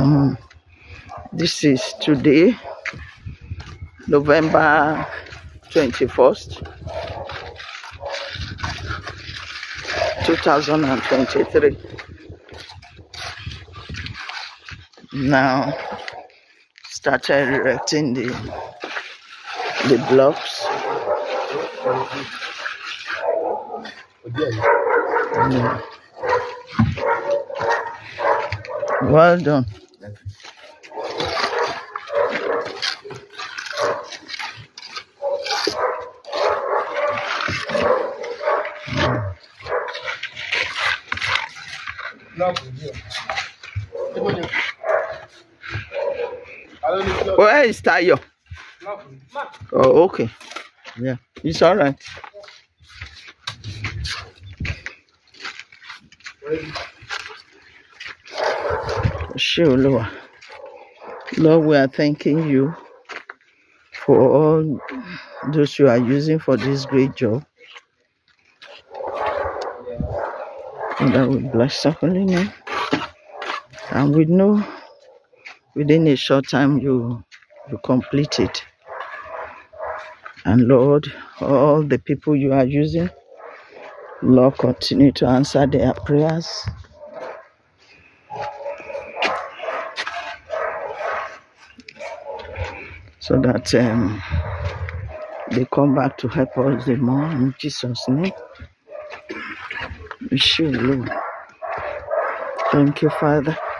This is today, November 21st, 2023. Now, started erecting the blocks. Well done. Where is Tayo? Oh, okay. Yeah, it's all right. Sure, Lord. Lord, we are thanking you for all those you are using for this great job. And that we bless your holy name. And we know within a short time you complete it. And Lord, all the people you are using, Lord, continue to answer their prayers. So that they come back to help us the more in Jesus' name. We should, Lord. Thank you, Father.